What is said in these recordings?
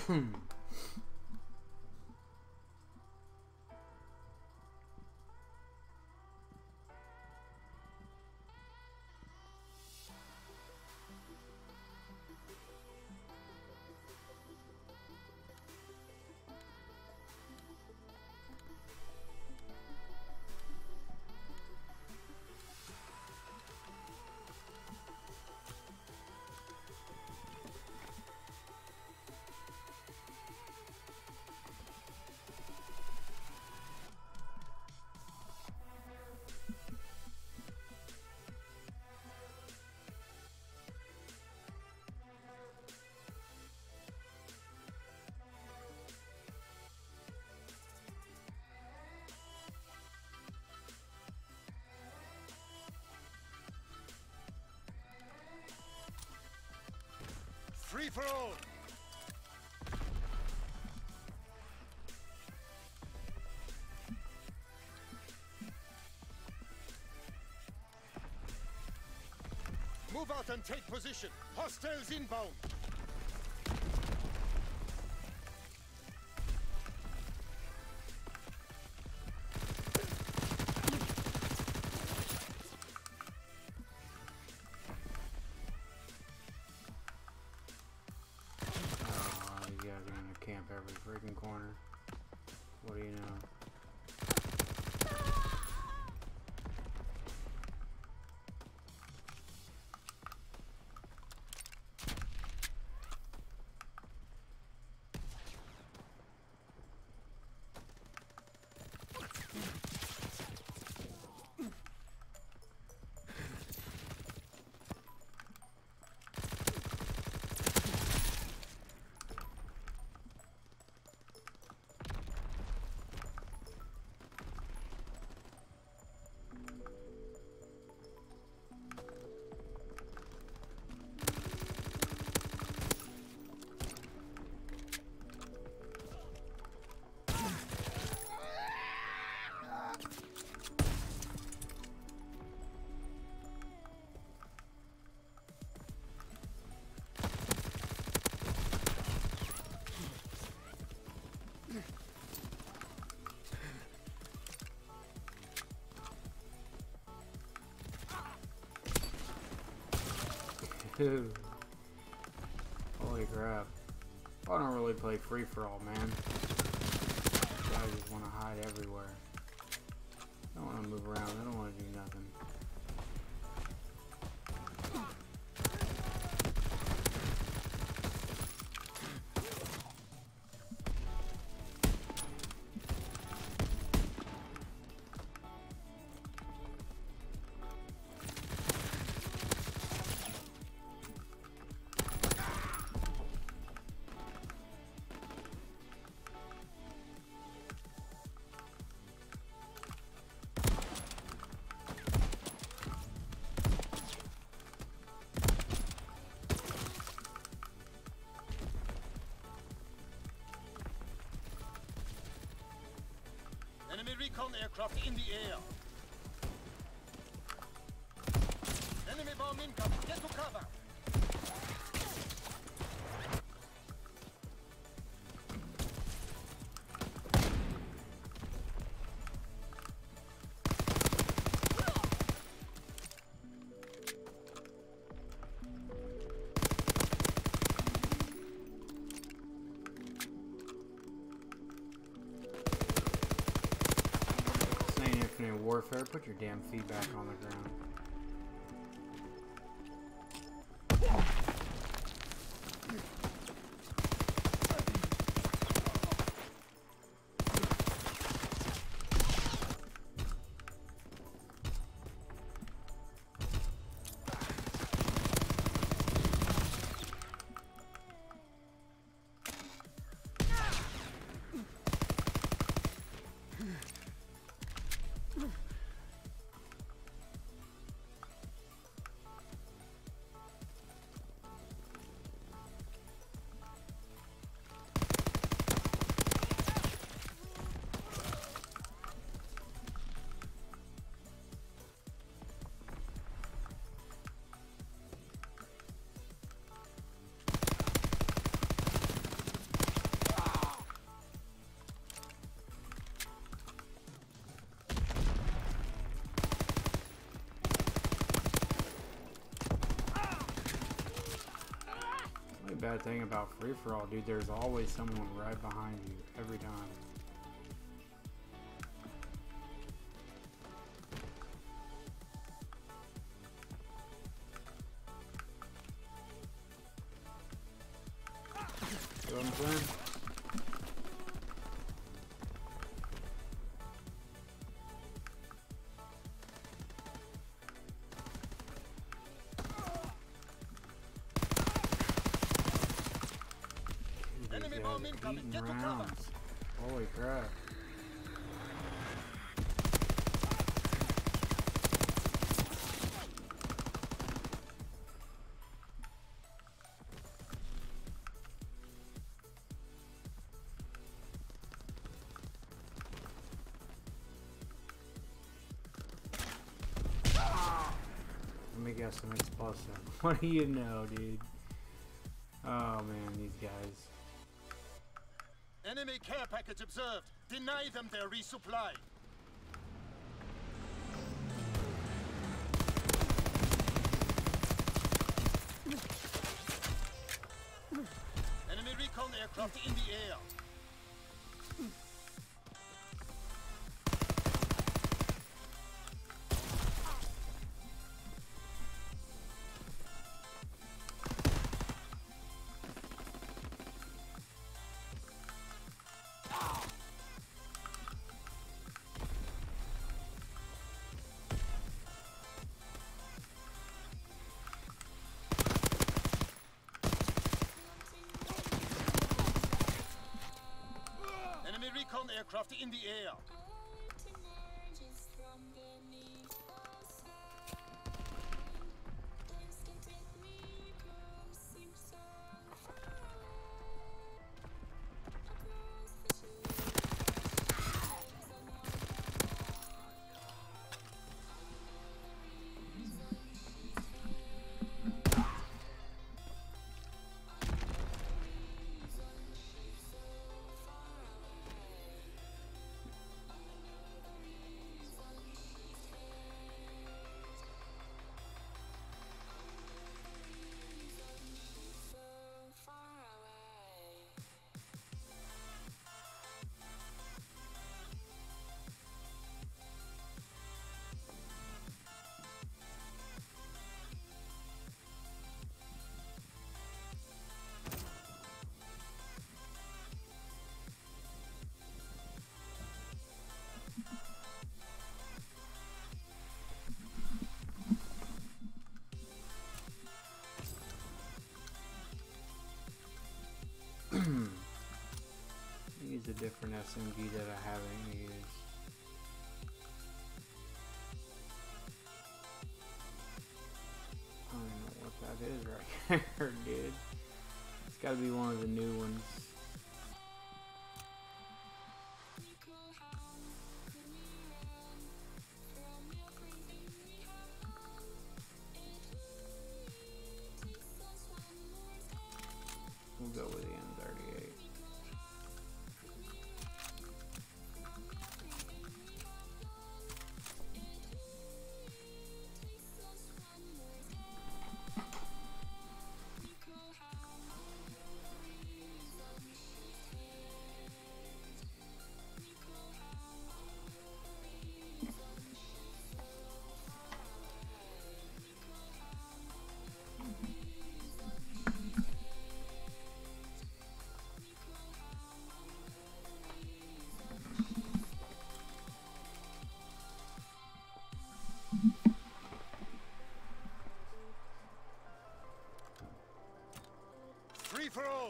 Free for all! Move out and take position. Hostiles inbound. You guys are gonna camp every freaking corner. What do you know? Dude. Holy crap. I don't really play free-for-all, man. I just want to hide everywhere. I don't want to move around. I don't want to do nothing. Enemy recon aircraft in the air. Enemy bomb incoming. Get to cover. Infinite Warfare, put your damn feet back on the ground. bad thing about free-for-all, dude. There's always someone right behind you every time. You know what I'm saying? Enemy bomb incoming. Get to cover. Holy crap. Let me guess some explosive. What do you know, dude? Oh man, these guys. Enemy care package observed. Deny them their resupply. Enemy recon aircraft in the air. Enemy recon aircraft in the air. Use a different SMG that I haven't used. I don't know what that is right here, dude. It's gotta be one of the new ones. We'll go with the M38. Free for all.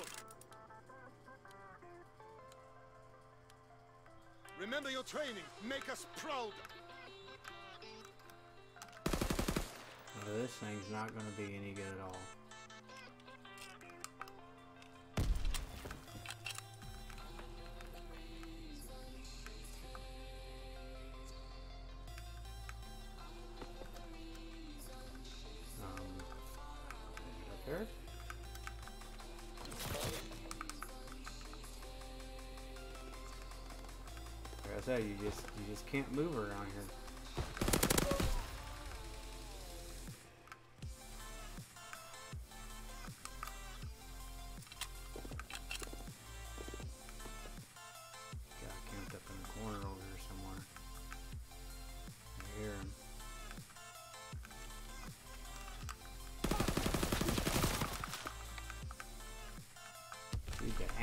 Remember your training. Make us proud. Well, this thing's not going to be any good at all. Up there? Like I said, you just can't move around here.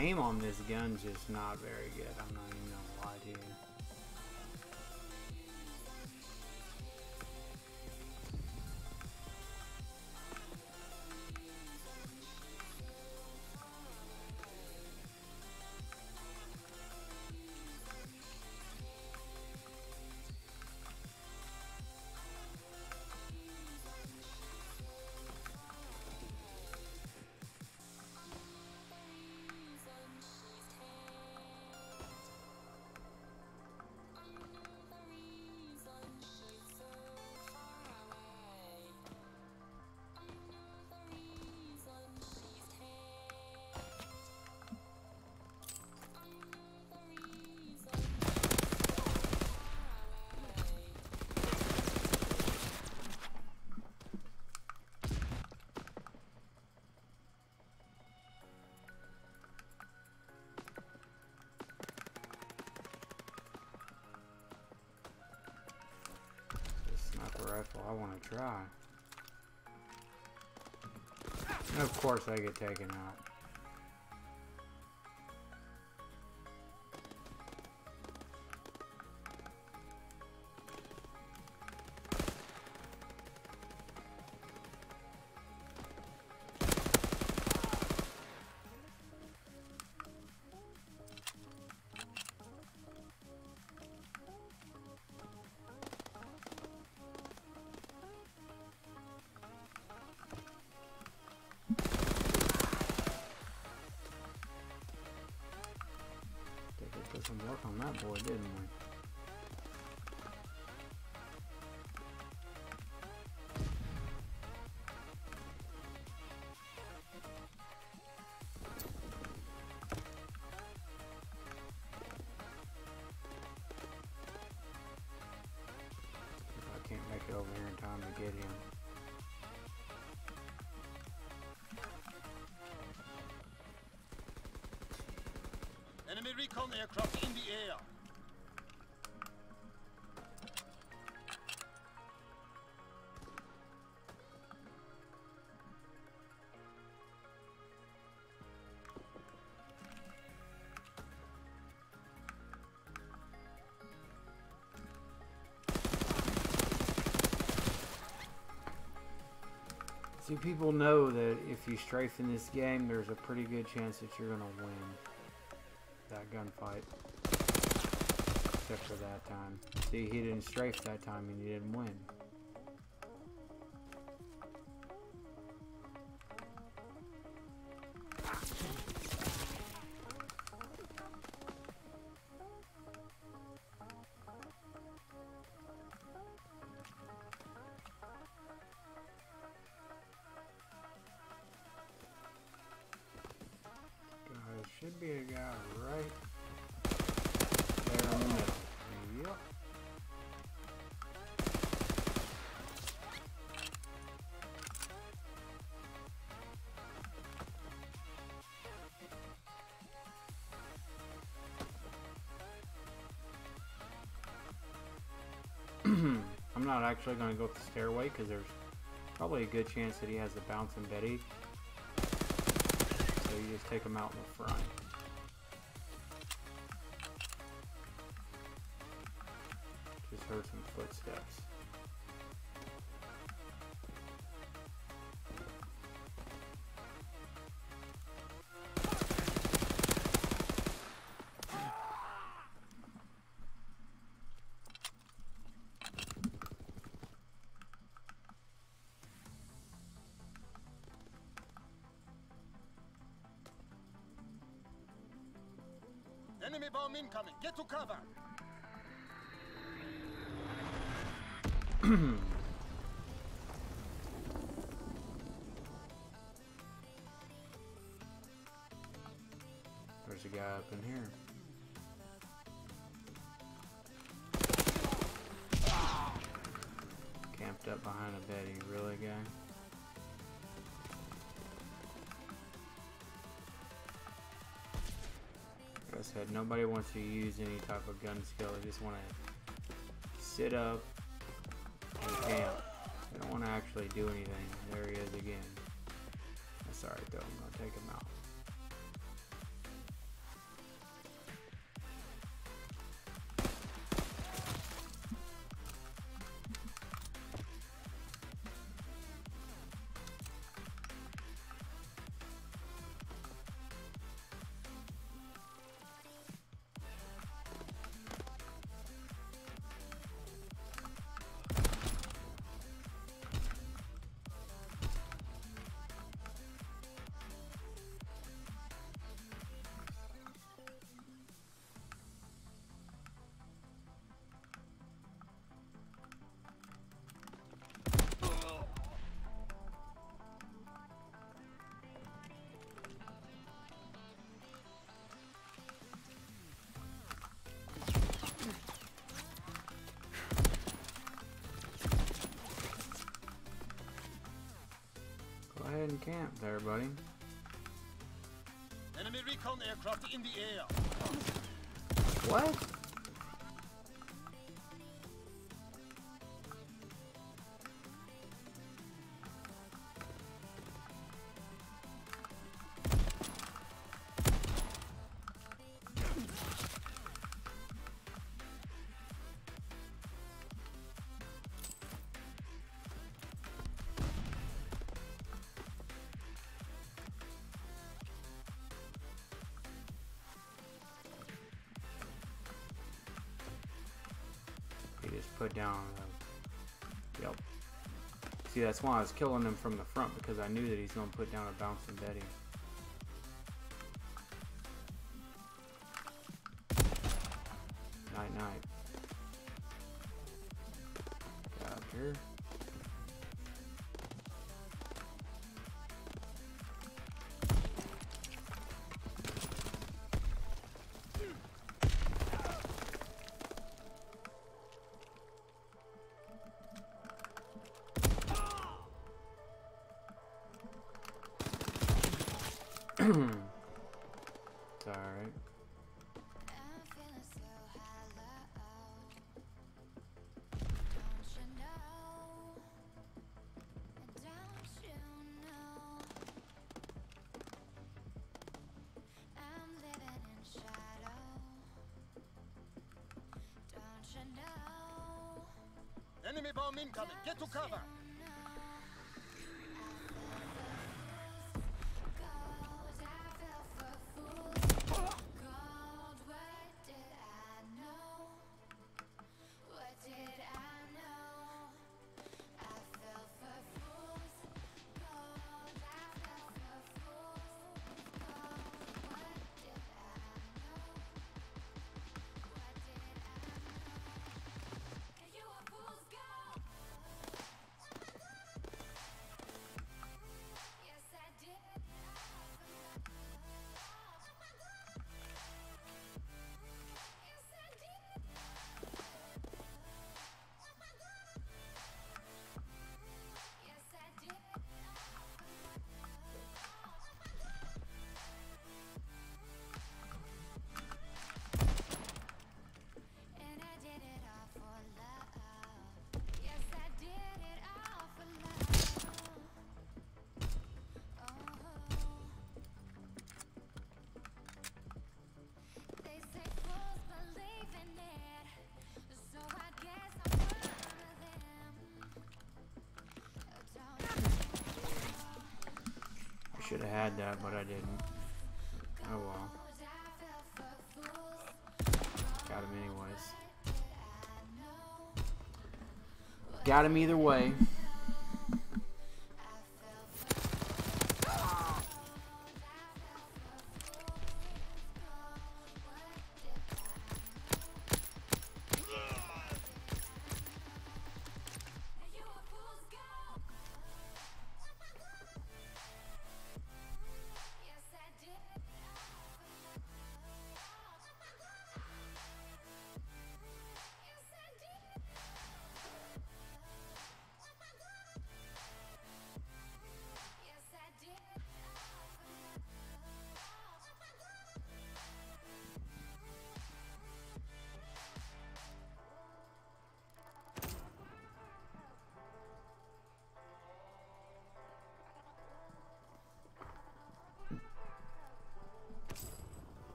aim on this gun's just not very good. I'm not even gonna lie to you. Rifle I want to try. And of course I get taken out. Did some work on that boy, didn't we? I can't make it over here in time to get him. Enemy recon aircraft in the air. See, people know that if you strafe in this game, there's a pretty good chance that you're gonna win that gunfight. Except for that time. See, he didn't strafe that time and he didn't win. Should be a guy right there in the middle. Yep. I'm not actually going to go up the stairway because there's probably a good chance that he has a bouncing Betty. So you just take them out in the front. Just heard some footsteps. Enemy bomb incoming. Get to cover. There's a guy up in here. Camped up behind a Betty. Really, guy? Like I said, nobody wants to use any type of gun skill. They just want to sit up and camp. They don't want to actually do anything. There he is again. That's alright though. I'm going to take him out. camp there, buddy. Enemy recon aircraft in the air. What? He just put down. Yep. See, that's why I was killing him from the front, because I knew that he's gonna put down a bouncing Betty. Night night. Get out here. It's alright. Enemy bomb incoming. Get to cover. Should have had that, but I didn't. Oh well. Got him anyways. Got him either way.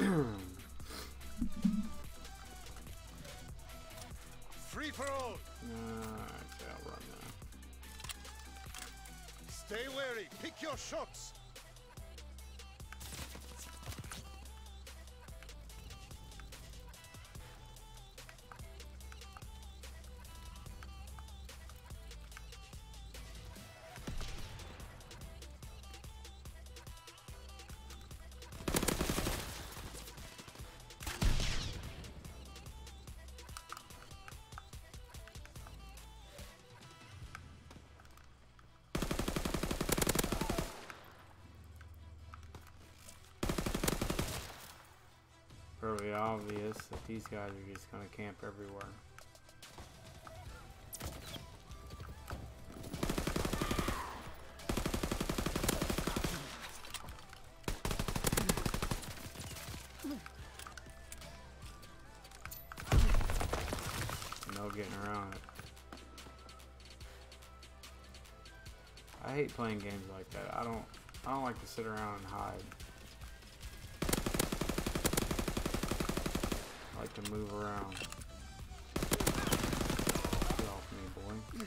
Free for all. Actually, I'll run that. Stay wary. Pick your shots. Fairly obvious that these guys are just gonna camp everywhere. No getting around it. I hate playing games like that. I don't like to sit around and hide. I like to move around. Get off me, boy.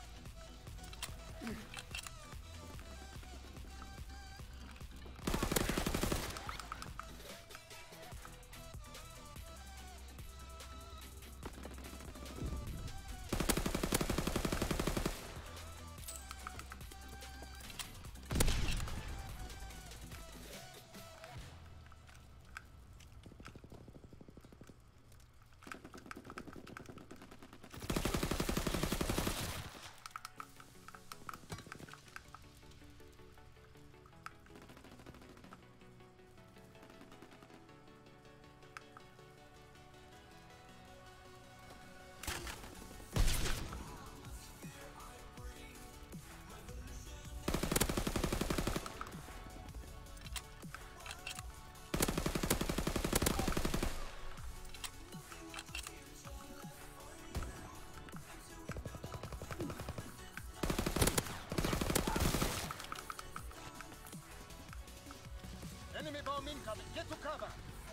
Enemy bomb incoming. Get to cover.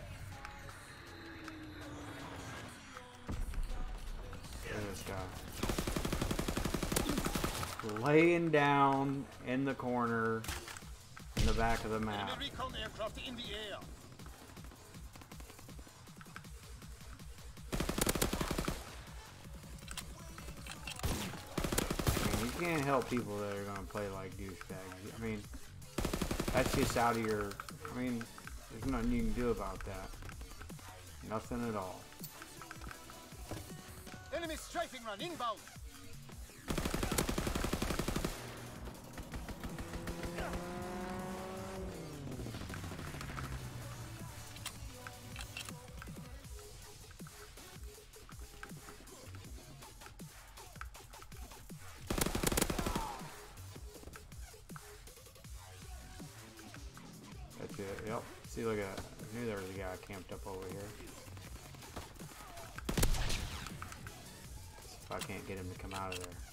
Look at this guy. Laying down in the corner in the back of the map. Enemy recon aircraft in the air. I mean, you can't help people that are gonna play like douchebags. I mean, that's just out of your... I mean, there's nothing you can do about that. Nothing at all. Enemy strafing run inbound. That's it. Yep. See, look at that. I knew there was a guy camped up over here. If I can't get him to come out of there.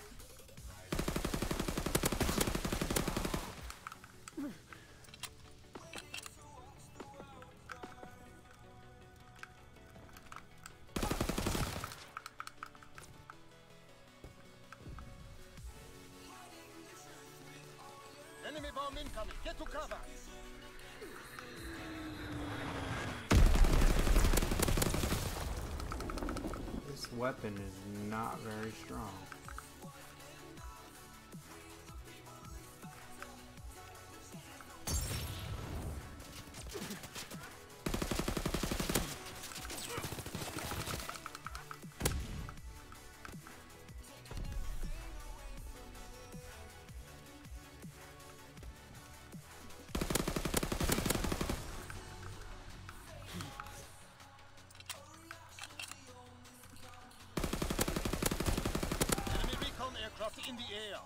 Enemy bomb incoming. Get to cover. This weapon is not very strong. Aircraft in the air.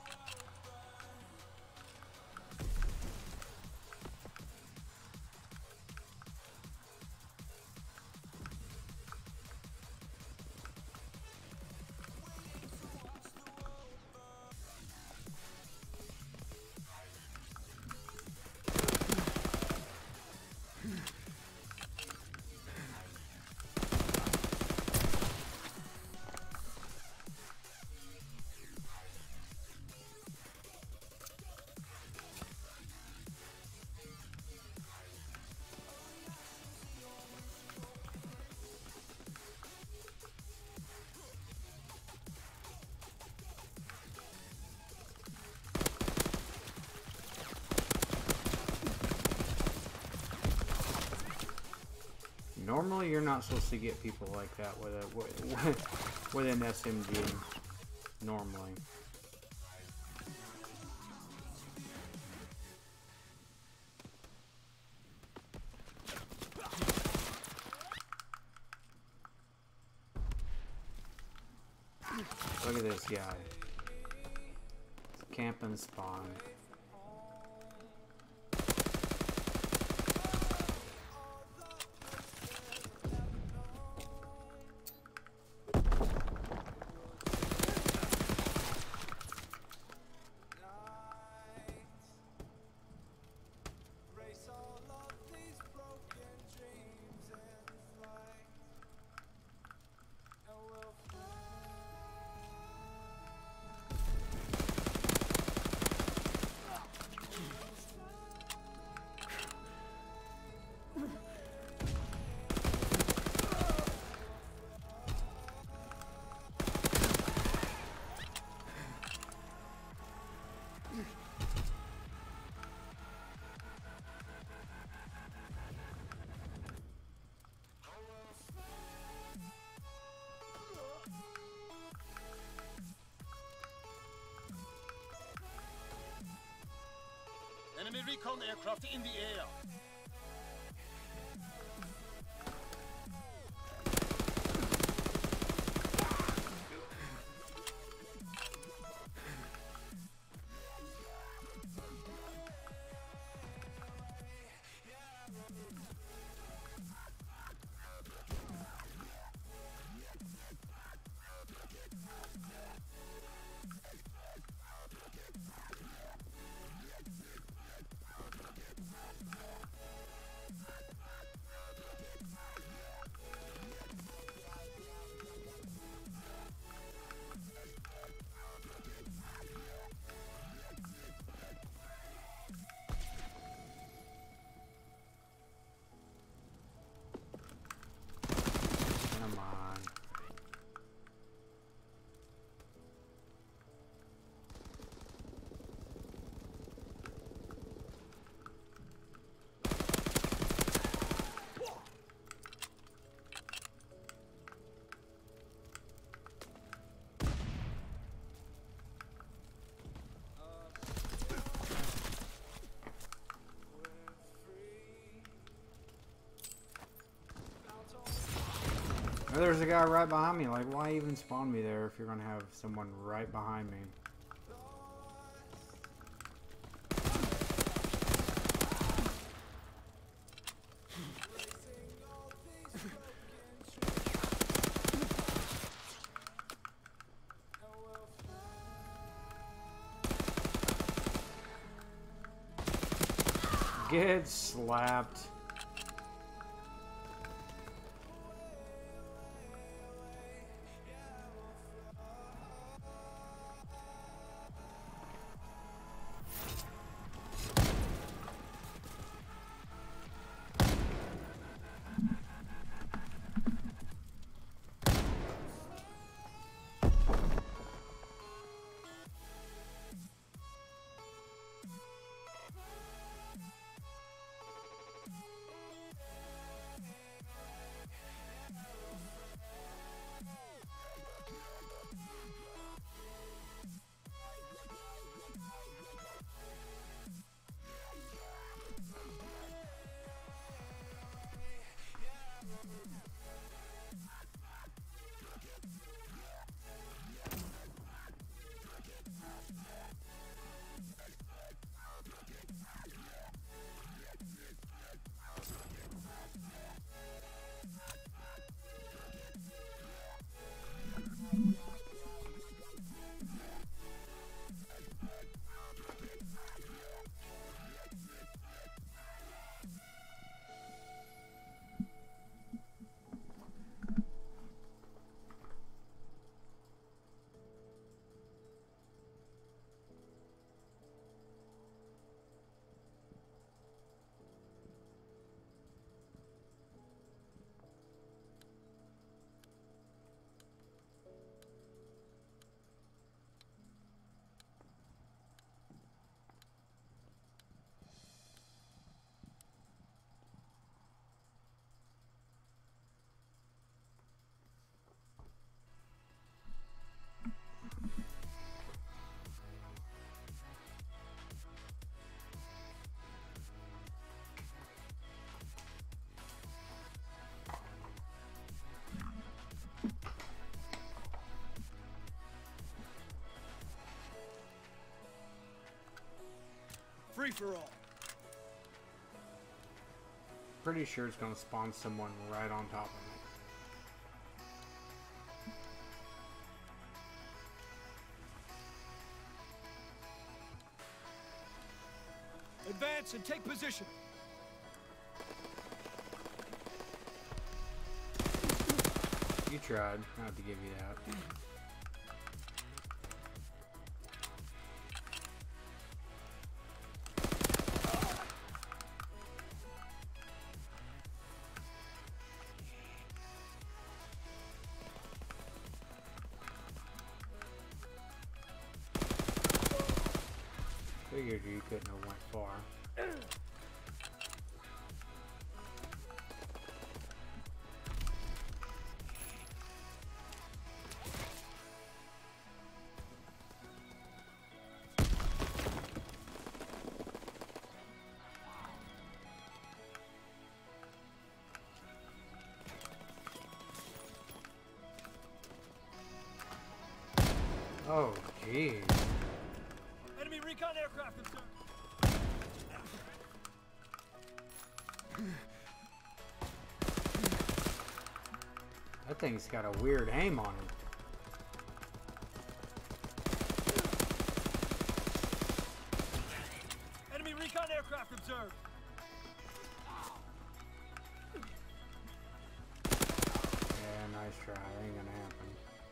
Normally, you're not supposed to get people like that with with an SMG. Normally. Look at this guy. Camping spawn. Enemy recon aircraft in the air. Come on. There's a guy right behind me. Like, why even spawn me there if you're gonna have someone right behind me? Get slapped. free-for-all. Pretty sure it's gonna spawn someone right on top of me. Advance and take position. You tried. I have to give you that. Figured you couldn't have went far. Oh, jeez. Enemy recon aircraft concerned. That thing's got a weird aim on it. Enemy recon aircraft observed. Yeah, nice try. Ain't gonna happen.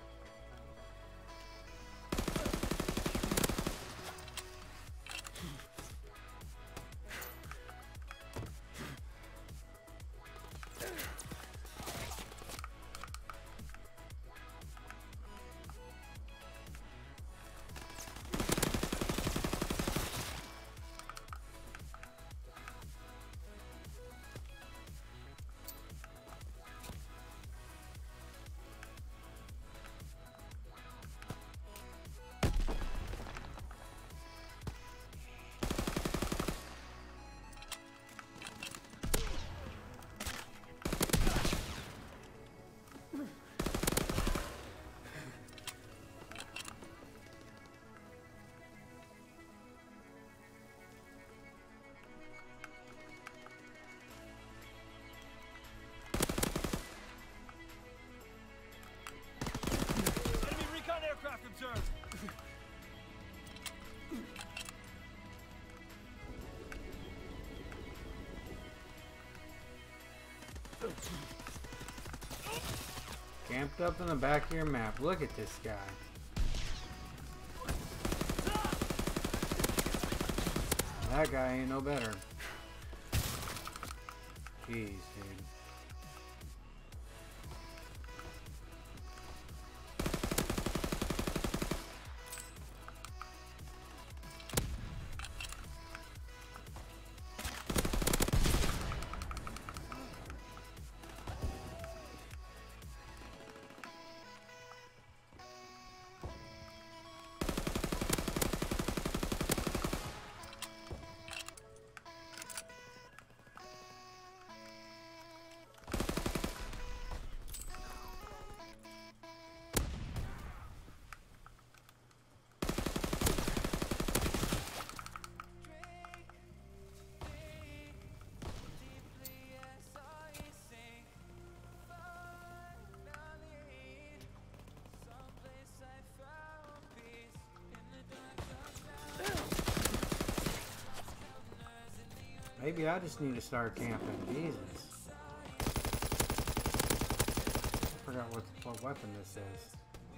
Aircraft observed. Camped up in the back of your map. Look at this guy. That guy ain't no better. Jeez, dude. Maybe I just need to start camping. Jesus. I forgot what weapon this is.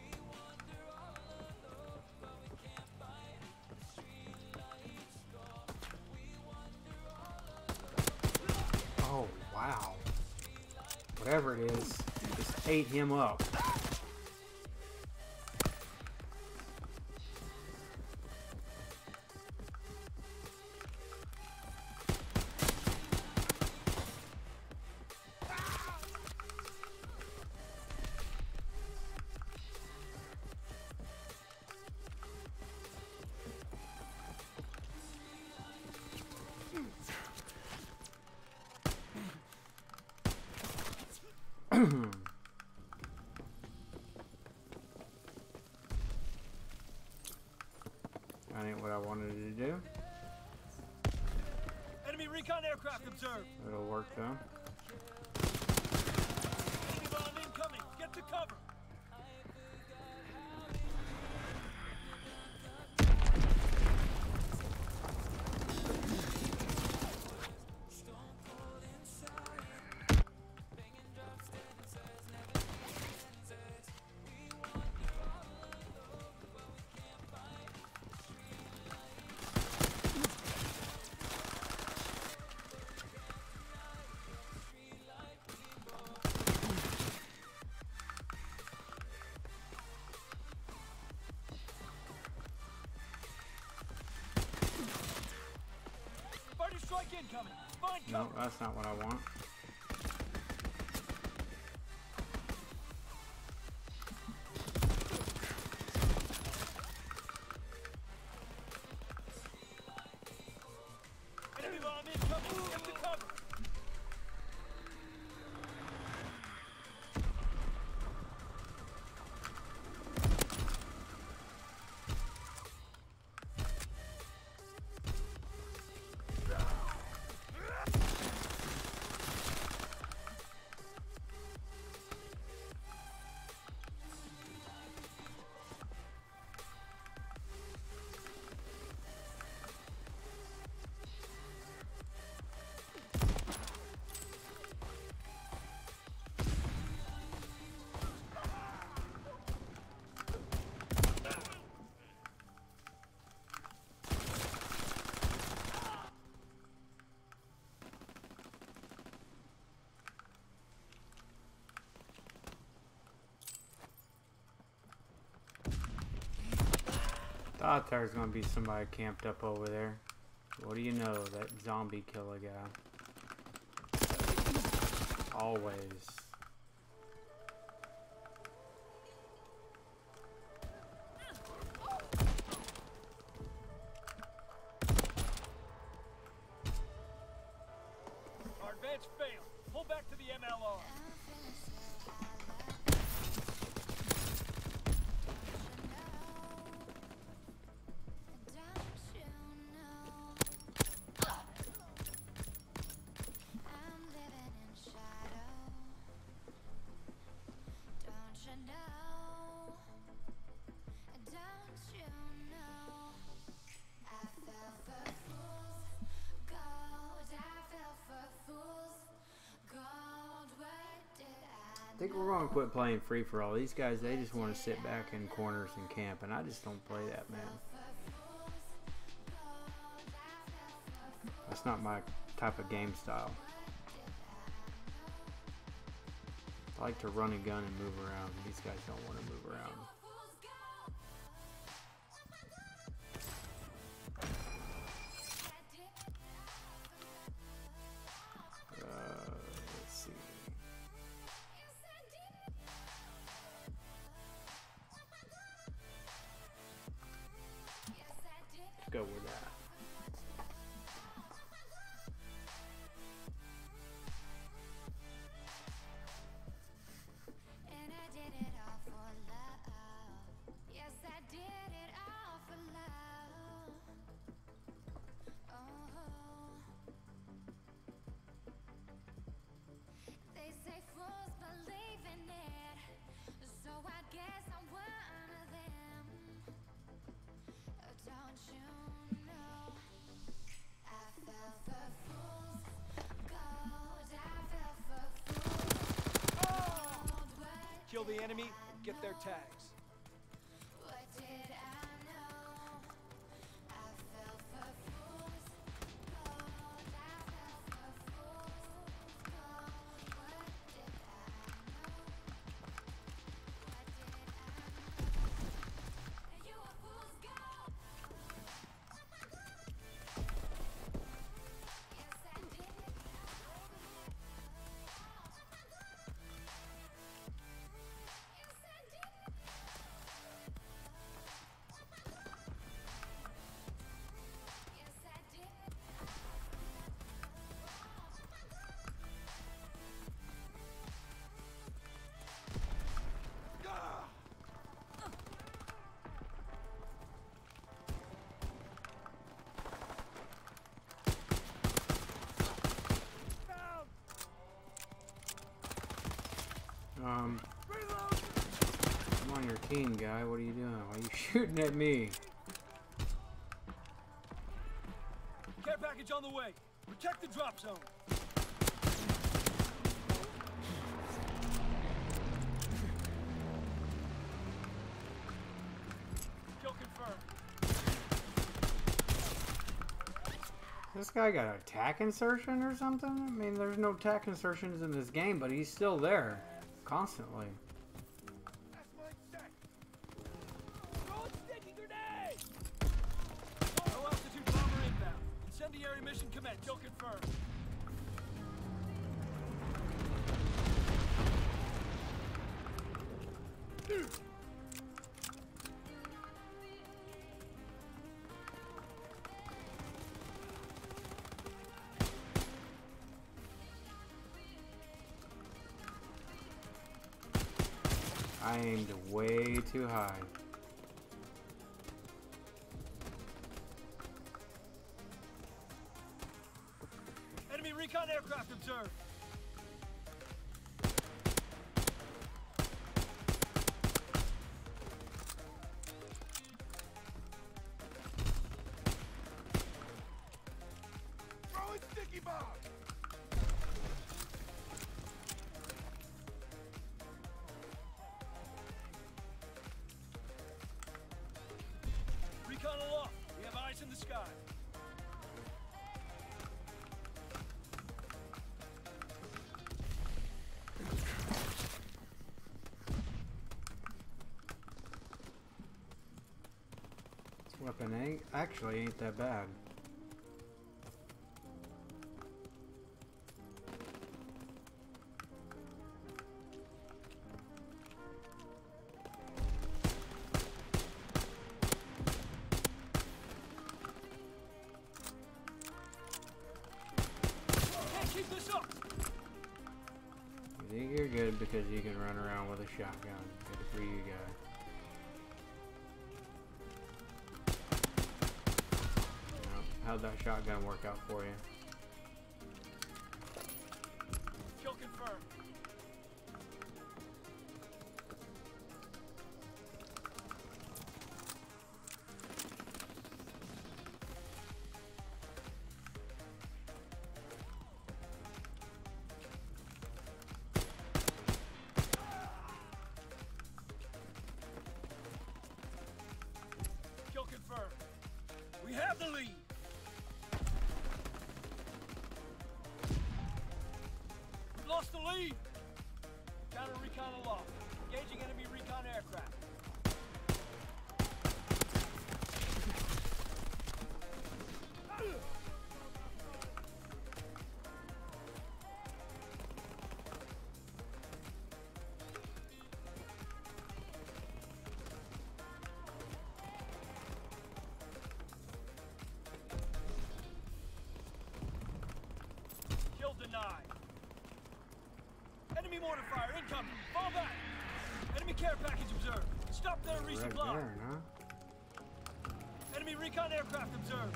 Oh, wow. Whatever it is, just ate him up. That ain't what I wanted to do. recon aircraft observed. It'll work though. Enemy bomb incoming. Get to cover. Fighter strike incoming. Find No, cover. that's not what I want. Enemy bomb incoming. Get to cover. Thought there was gonna be somebody camped up over there. What do you know? That zombie killer guy. Always. Our advance failed. Pull back to the MLR. I think we're gonna quit playing free for all. These guys, they just want to sit back in corners and camp, and I just don't play that, man. That's not my type of game style. I like to run and gun and move around. These guys don't want to move around. Let's see. Let's go with that. And I did it all for love. Yes, I did it all for love. Oh, they say fools believe in it, so I guess I'm one of them. Oh, don't you know? I fell for fools gold. I fell for fools gold. Kill the enemy and get their tags. What did I know? I fell for fools gold. I fell for fools gold. What did I know? What did I know? You were fool's gold. Yes, I did. Yes, I did. I'm on your team, guy. What are you doing? Why are you shooting at me? Care package on the way. Protect the drop zone. Kill confirmed. This guy got a tack insertion or something? I mean, there's no tack insertions in this game, but he's still there. Constantly. Throwing sticky grenade! Low altitude bomber inbound. Incendiary mission commenced. Kill confirmed. I aimed way too high. Enemy recon aircraft observed. Throwing sticky bomb! Recon aloft. We have eyes in the sky. This weapon actually ain't that bad. Can't keep this up. You think you're good because you can run around with a shotgun. Good for you, guy. How'd that shotgun work out for you? Kill confirmed. Kill confirmed. We have the lead. We lost the lead. Counter recon aloft. Engaging enemy recon aircraft. Kill denied. Enemy mortar fire incoming. Fall back. Enemy care package observed. Stop there and Right resupply. there, huh? Enemy recon aircraft observed.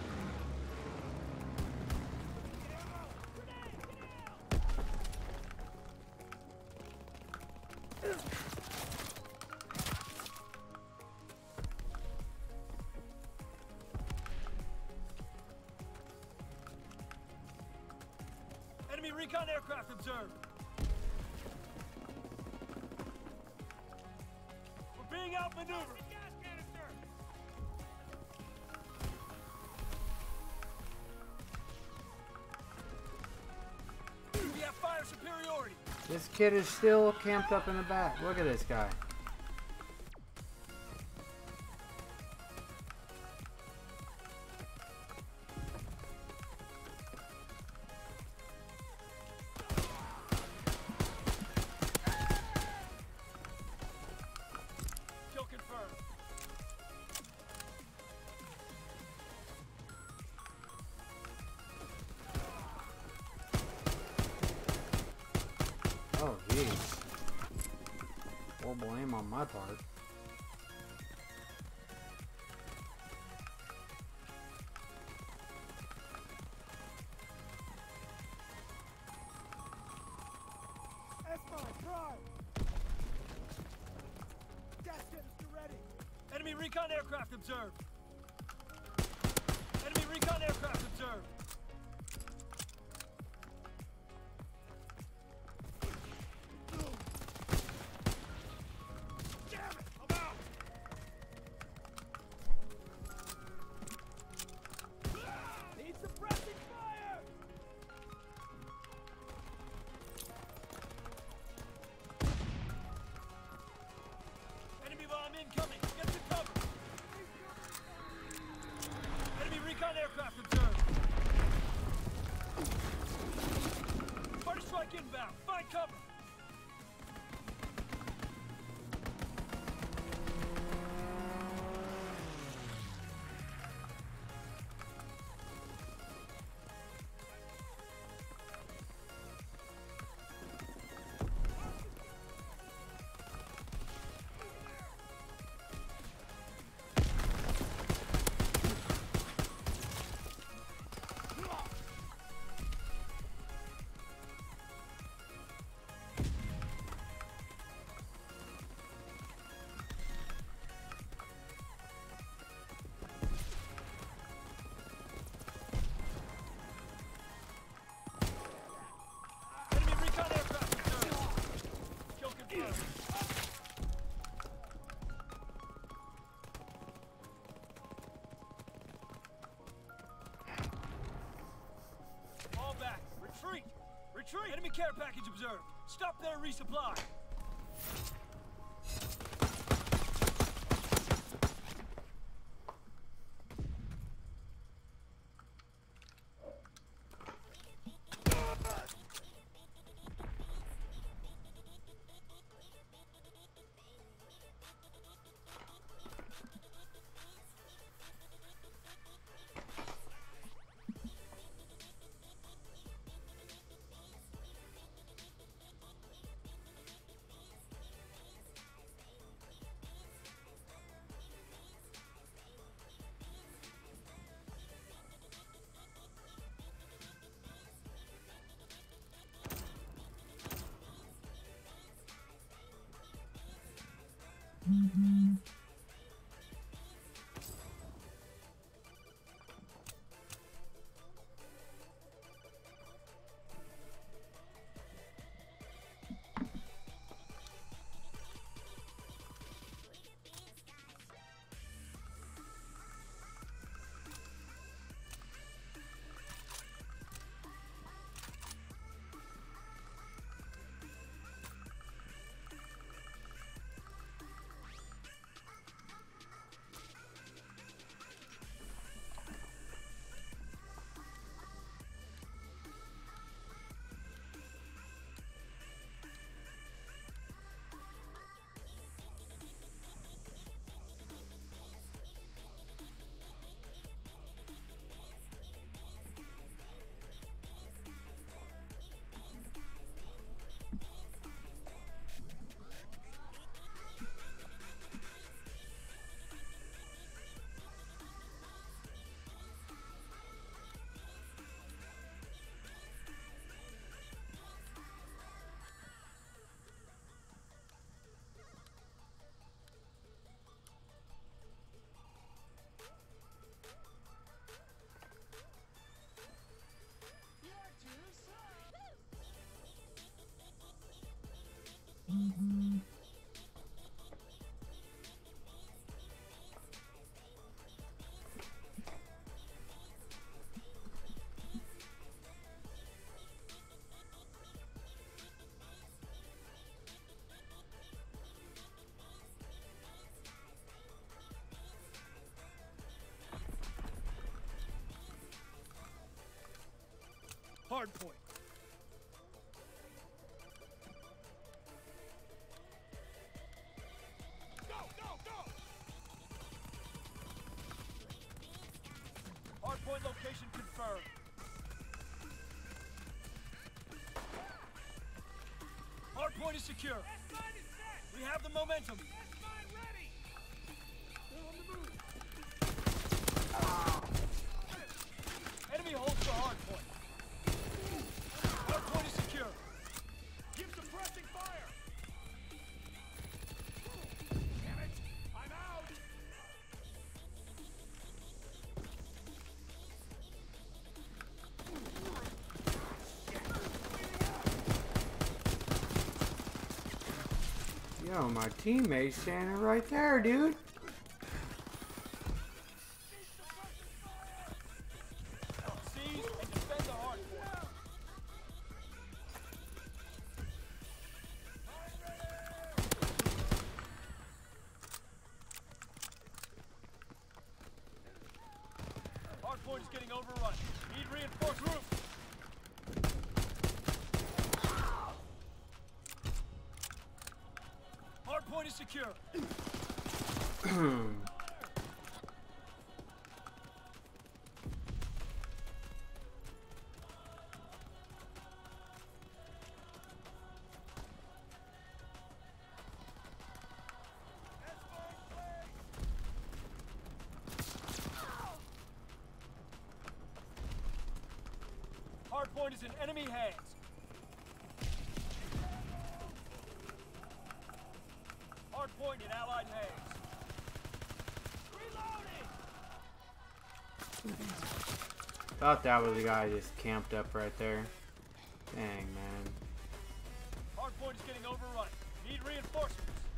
Enemy recon aircraft observed. We're being outmaneuvered. We have fire superiority. This kid is still camped up in the back. Look at this guy. Kill confirmed. Oh, jeez. Horrible aim on my part. That's my try. recon aircraft observed. Enemy recon aircraft observed. Damn it! I'm out! Need suppressing fire! Enemy bomb incoming! Get to cover! Enemy recon aircraft observed! Party strike inbound! Find cover! Enemy recon aircraft observed! Kill confirmed. All back! Retreat! Retreat! Enemy care package observed! Stop their resupply! Hard point. Go, go, go! Hard point location confirmed. Hard point is secure. We have the momentum. Enemy holds the hard point. Hard point is secure. Give suppressing fire! Damn it! I'm out! Yo, my teammate's standing right there, dude. Seize and defend the hard point. Hard point is getting overrun. Need reinforced roof. Hard point is secure. Hard point is in enemy hands. Hard point in allied hands. Reloading! Thought that was the guy just camped up right there. Dang, man. Hard point is getting overrun. Need reinforcements.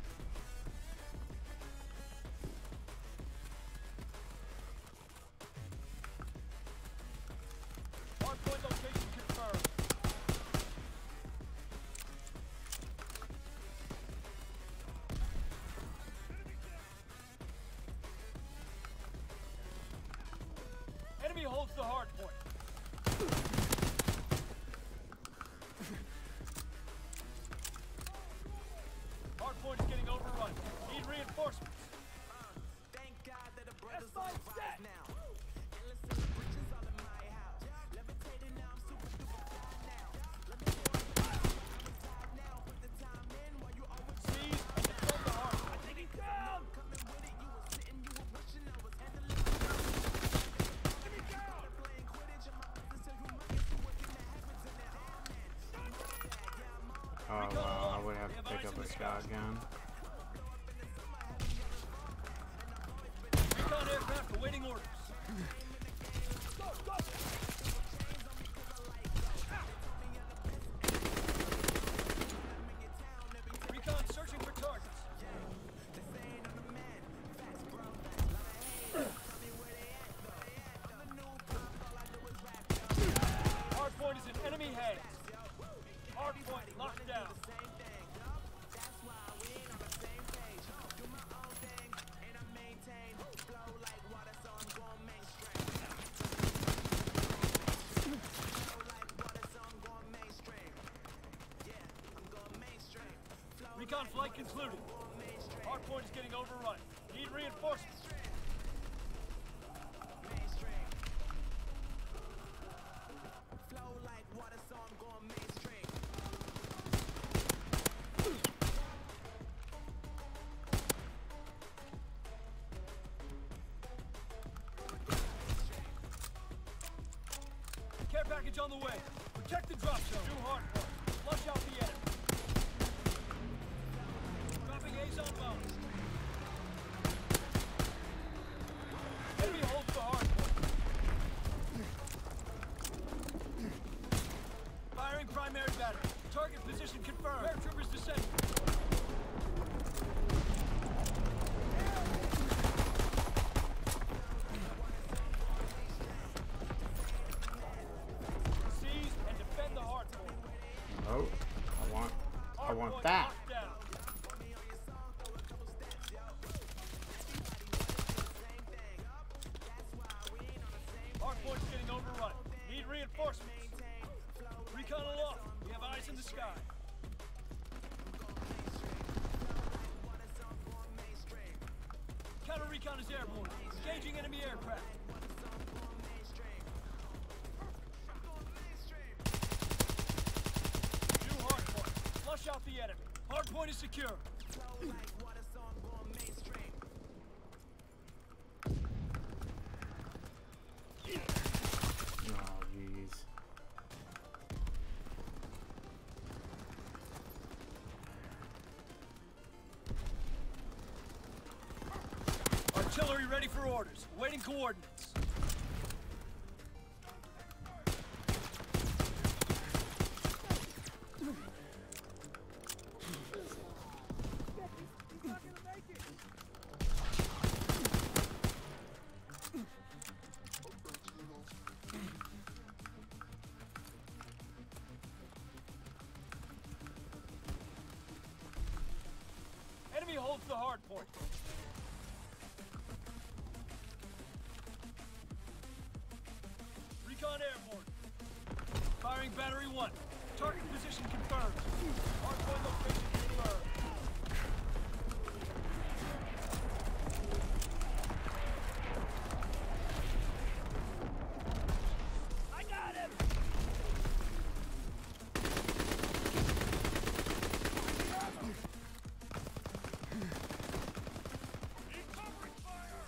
Hard point location confirmed. Enemy holds the hard point. Hard point is getting overrun. Need reinforcements. Thank God that the brothers That's my on the set. rise now. Endless celebrations all in my house. Levitating now, I'm super duper fly now. Let me go on the reside now. Put the time in while you always Seize and defend the hard point. take it down. Coming with it, you were sitting, you were wishing I was handling it. Let me go. Playing Quidditch and my business till you might get to working the habits in there. Oh, wow, I would have to pick up a shotgun. Recon aircraft awaiting orders. Go, go! Recon searching for targets. Hard point is in enemy hands. Hard point locked down. Recon flight concluded. Hard point is getting overrun. Need reinforcements. Flow like water, so I'm going mainstream. Care package on the way. Protect the drop zone. Do hard point. Flush out the enemy. Dropping A's on bombs. Enemy holds the hard point. Firing primary battery. Target position confirmed. Paratroopers descending. Seize and defend the hard point. Oh, I Hard want point that. locked down. Hard point's getting overrun. Need reinforcements. Recon aloft. We have eyes in the sky. Counter recon is airborne. Engaging enemy aircraft. New hard point. Flush out the enemy. Hard point is secure. Oh, jeez. Artillery ready for orders. Awaiting coordinates. the hard point. Recon airborne. Firing battery 1. Target position confirmed. Hardpoint location confirmed. I got him! Incoming fire!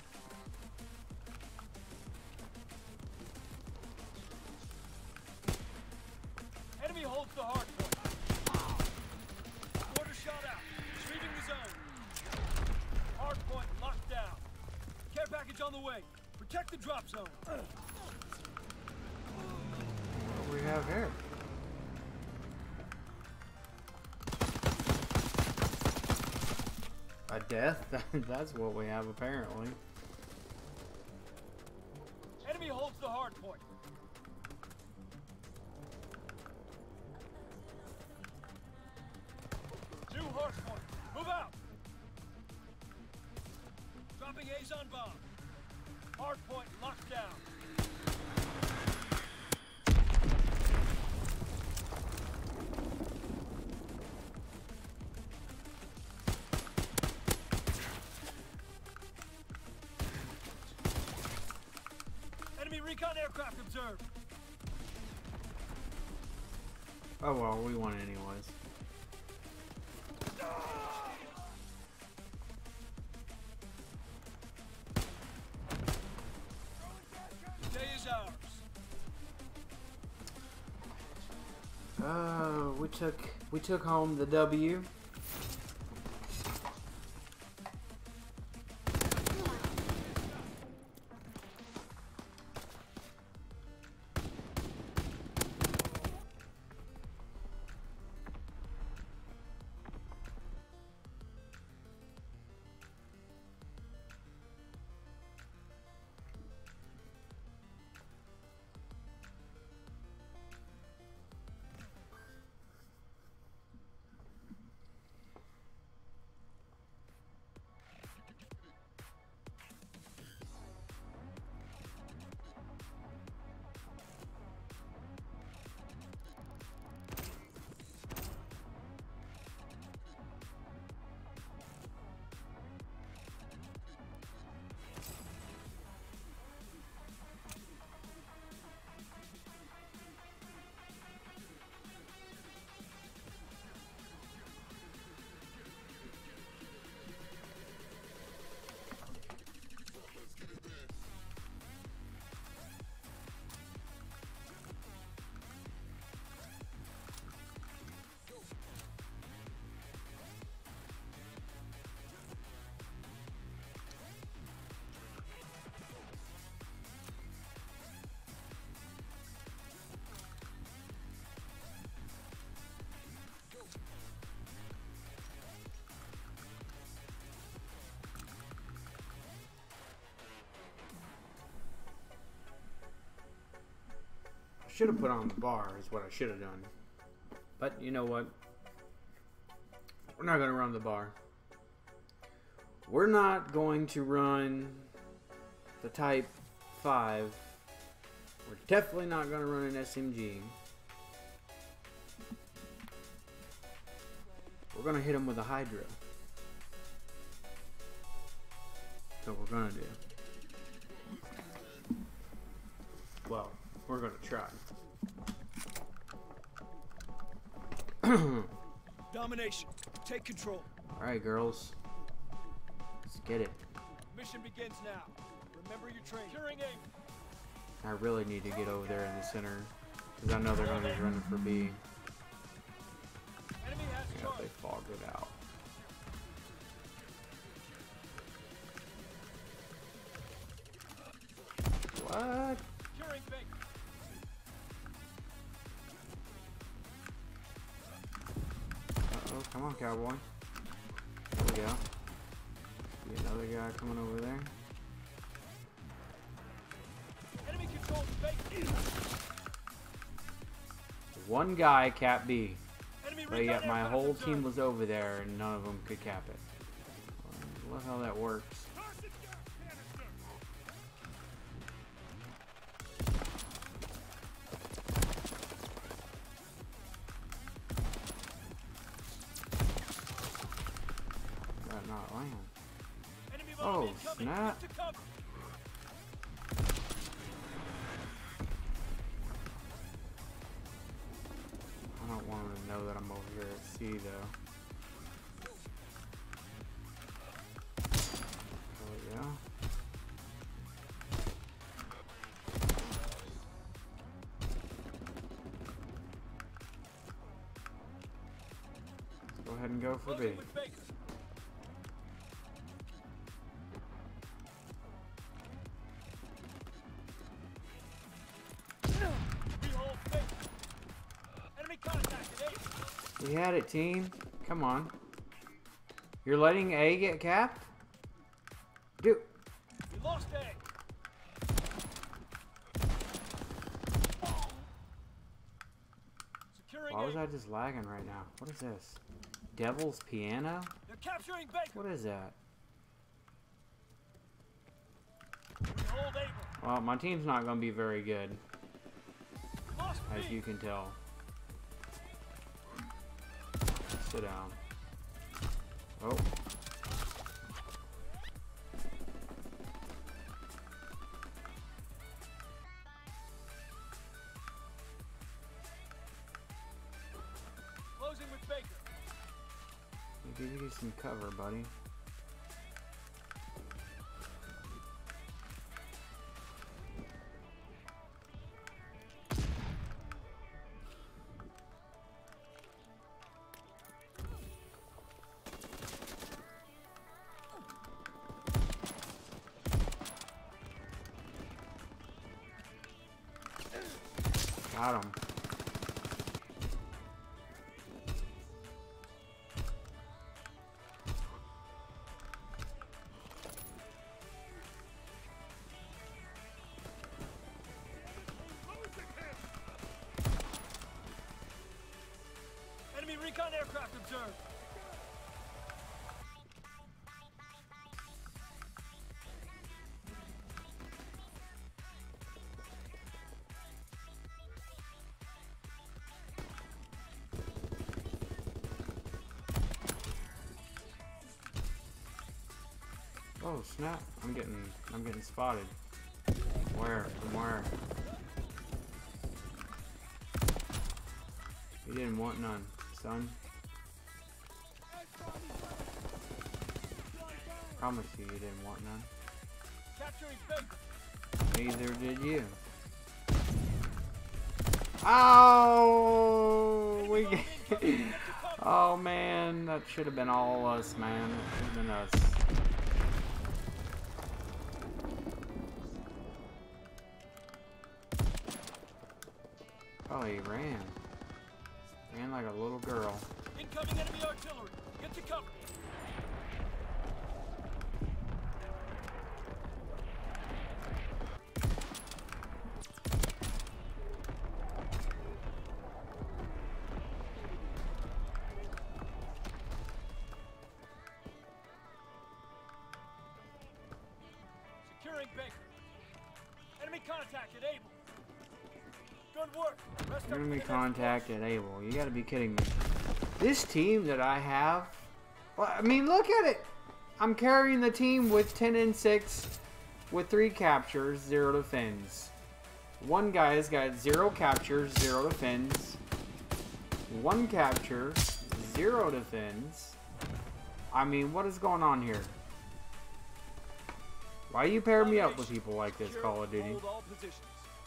Enemy holds the hard point. Mortar shot out. Leaving the zone. Hard point locked down. Care package on the way. Protect the drop zone. What do we have here? A death? That's what we have apparently. Enemy holds the hard point. New hard point. Move out. Dropping Azon bomb. Hard point locked down. Enemy recon aircraft observed. Oh well, we won anyways. The day is ours. We took home the W. Should have put on the bar is what I should have done. But you know what? We're not going to run the bar. We're not going to run the Type 5. We're definitely not going to run an SMG. We're going to hit him with a Hydra. That's what we're going to do. Well, we're going to try. Domination. Take control. Alright, girls. Let's get it. Mission begins now. Remember your training. Securing aim. I really need to get over there in the center. Because I know they're going to be running for B. Enemy has Yeah, charge. they fogged it out. What? Securing base. Uh-oh, come on, cowboy. There we go. See another guy coming over there. Enemy controls base. One guy cap B. Enemy But recon yet my aircraft whole observed. team was over there and none of them could cap it. love how that works. That not land. Enemy bomb Oh, incoming. snap. Get to cover. I don't want him to know that I'm over here at sea, though. Oh, yeah. Go ahead and go for B. Closing with Baker. We hold Baker. Enemy contact at 8. We had it, team. Come on. You're letting A get capped? Dude. We lost A. Securing Why was A. I just lagging right now? What is this? Devil's Piano? They're capturing Baker. What is that? We hold Able. Well, my team's not going to be very good, Lost as B. you can tell. Sit down. Oh. Closing with Baker. I'll give you some cover, buddy. Got him. Enemy recon aircraft observed. Oh snap! I'm getting spotted. Where? From where? You didn't want none, son. Promise you, you didn't want none. Capturing Baker. Neither did you. Oh, we. Oh man, that should have been all us, man. That should have been us. Oh, he ran. Ran like a little girl. Incoming enemy artillery. Get to cover. Securing Baker. Enemy contact at Able. Good work. Rest up Enemy to the next contact at Able. You gotta be kidding me. This team that I have, well, I mean, look at it. I'm carrying the team with 10 and 6 with 3 captures, 0 defends. One guy's got 0 captures, 0 defends. 1 capture, 0 defends. I mean, what is going on here? Why you pair me up with people like this, Call of Duty? Hold all positions.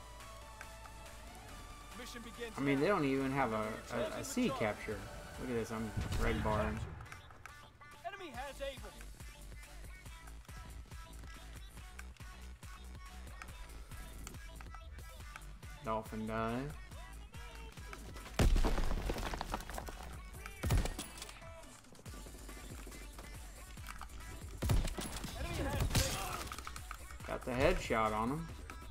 Mission begins I mean, now. they don't even have a C capture. Look at this, I'm red barring. Enemy has Able. Dolphin dive. Enemy has Baker. Got the headshot on him.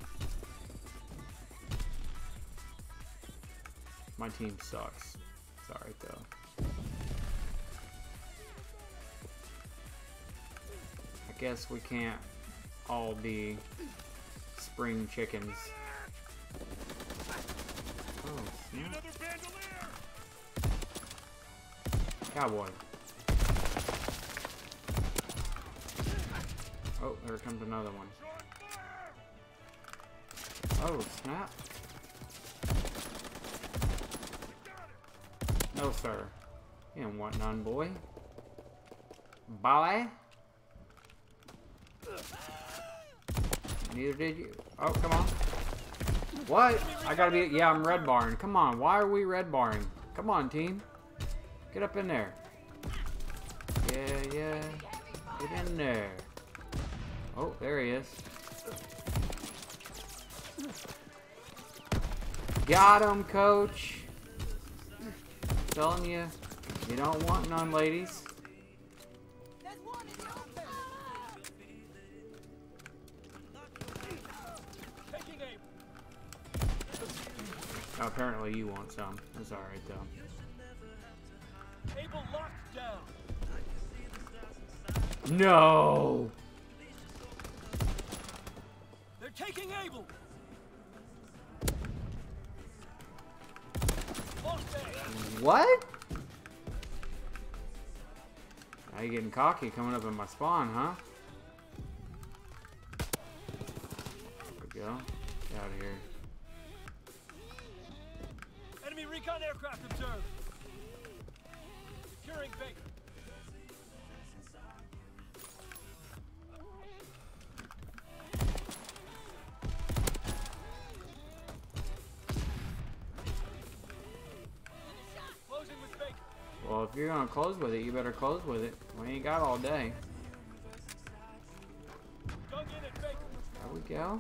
My team sucks. Sorry though. guess we can't all be spring chickens. Oh, snap. Another bandolier! Cowboy. Oh, there comes another one. Oh, snap. No, sir. You don't want none, boy. Boy. Neither did you. Oh, come on. What? I gotta be. Yeah, I'm red barring. Come on. Why are we red barring? Come on, team. Get up in there. Yeah, yeah. Get in there. Oh, there he is. Got him, coach. Telling you, you don't want none, ladies. There's one in the open. Taking aim. Oh, apparently you want some. That's alright, though. Able locked down. No! They're taking Able. Lost A. What? Now you getting cocky coming up in my spawn, huh? There we go. Get out of here. Enemy recon aircraft observed. Securing Baker. Closing with Baker. Well, if you're gonna close with it, you better close with it. We ain't got all day. Dug in at Baker. There we go.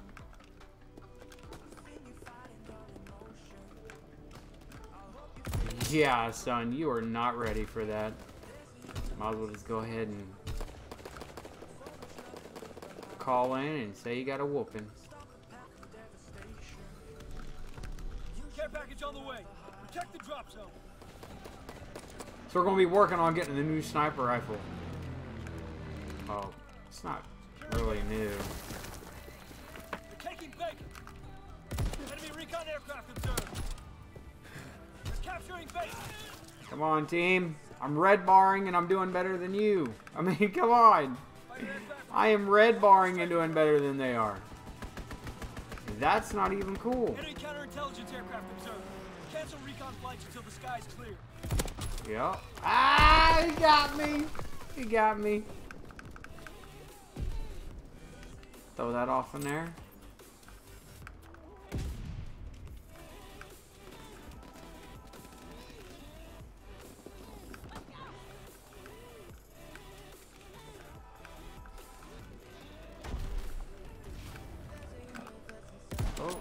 Yeah, son, you are not ready for that. Might as well just go ahead and call in and say you got a whooping. Care package on the way. Protect the drop zone. So we're gonna be working on getting the new sniper rifle. Oh, it's not really new. They're taking Baker. Enemy recon aircraft observed. They're capturing Baker. Come on, team. I'm red barring and I'm doing better than you. I mean, come on. Fighter aircraft. I am red barring and doing better than they are. That's not even cool. Enemy counterintelligence aircraft observed. Cancel recon flights until the sky's clear. Yep. Ah, he got me. He got me. Throw that off in there. Oh.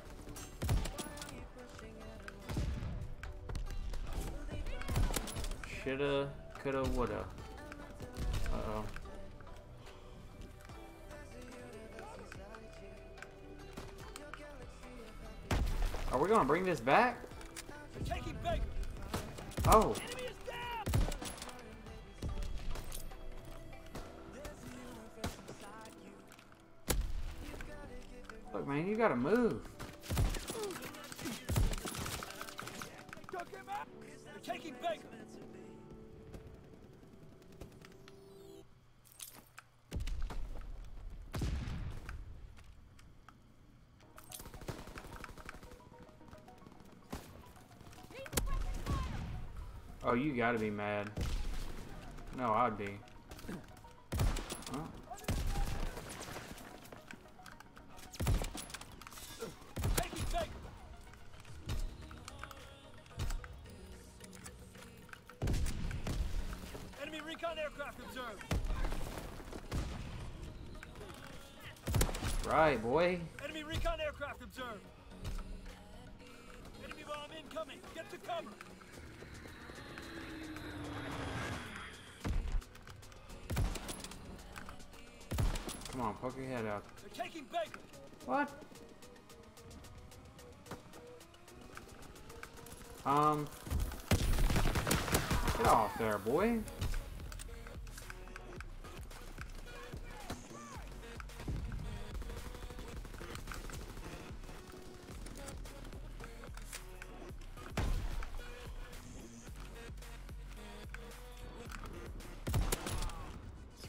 Shoulda, coulda, woulda. Uh-oh. Are we gonna bring this back? They're taking Baker. Oh. Enemy is down. Look, man, you gotta move. Took him out. They're taking Baker. Oh, you gotta be mad. No, I'd be. Huh? Taking Baker. Enemy recon aircraft observed. Right, boy. Enemy recon aircraft observed. Enemy bomb incoming. Get to cover. Come on, poke your head out. They're taking Baker. What? Get off there, boy.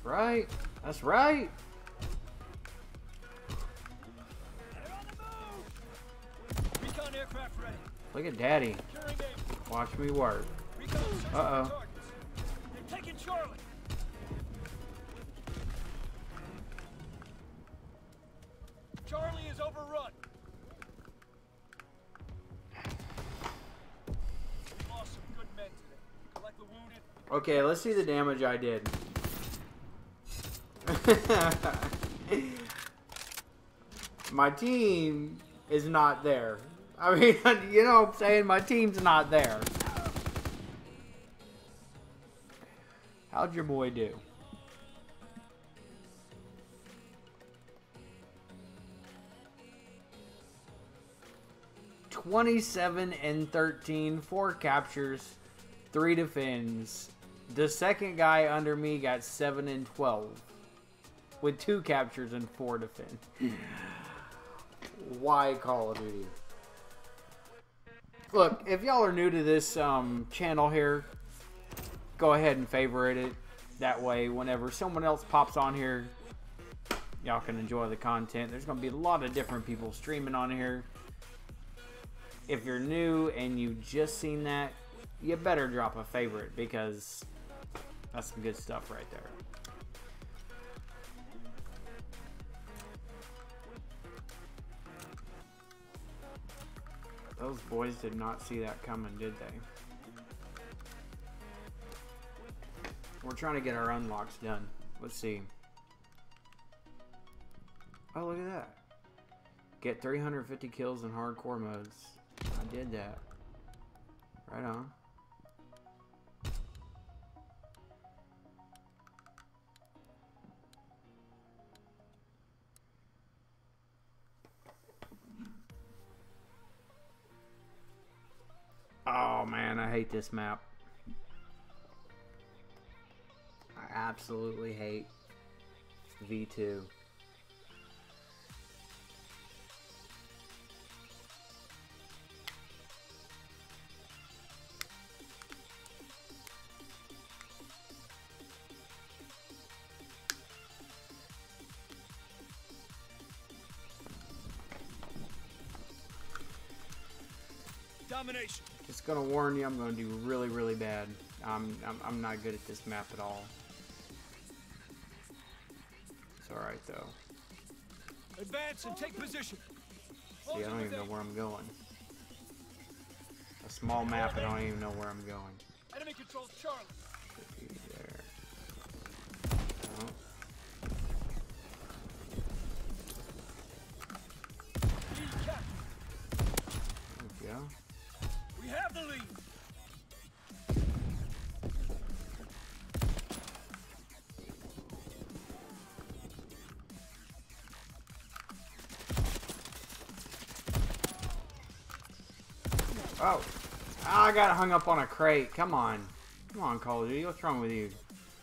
right. That's right. They're on the move! Recon aircraft ready. Look at Daddy. Securing A. Watch me work. Recon searching for Uh-oh. targets. They're taking Charlie. Charlie is overrun. We lost some good men today. Collect the wounded. Okay, let's see the damage I did. My team is not there. I mean, you know what I'm saying? My team's not there. How'd your boy do? (27-13), 4 captures, 3 defends. The second guy under me got 7-12, with 2 captures and 4 defend. Why Call of Duty? Look, if y'all are new to this channel here, go ahead and favorite it. That way, whenever someone else pops on here, y'all can enjoy the content. There's going to be a lot of different people streaming on here. If you're new and you just seen that, you better drop a favorite because that's some good stuff right there. Those boys did not see that coming, did they? We're trying to get our unlocks done. Let's see. Oh, look at that. Get 350 kills in hardcore modes. I did that. Right on. Oh man, I hate this map. I absolutely hate V2. Domination. Just gonna warn you, I'm gonna do really, really bad. I'm not good at this map at all. It's alright though. Advance and take position. See, I don't even know where I'm going. A small map, I don't even know where I'm going. Enemy controls Charlie. Should be there. Oh. Lead captain. There we go. We have the lead. Oh, I got hung up on a crate. Come on. Come on, Call of Duty. What's wrong with you?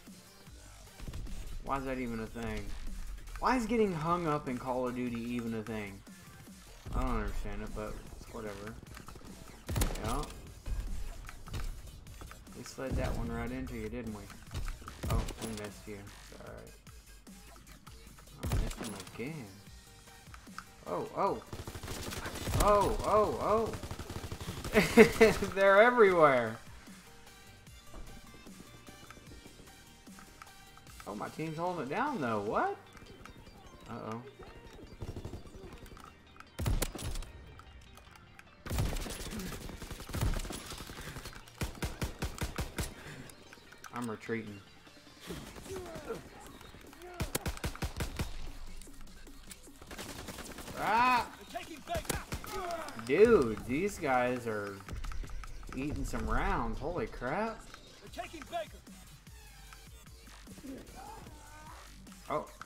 Why is that even a thing? Why is getting hung up in Call of Duty even a thing? I don't understand it, but it's whatever. Yeah. We slid that one right into you, didn't we? Oh, we missed you. Alright. I missed him again. Oh, oh. Oh, oh, oh. They're everywhere. Oh, my team's holding it down though. What? Uh-oh. I'm retreating. Ah! They're taking Baker. Dude, these guys are eating some rounds. Holy crap. They're taking Baker. Oh,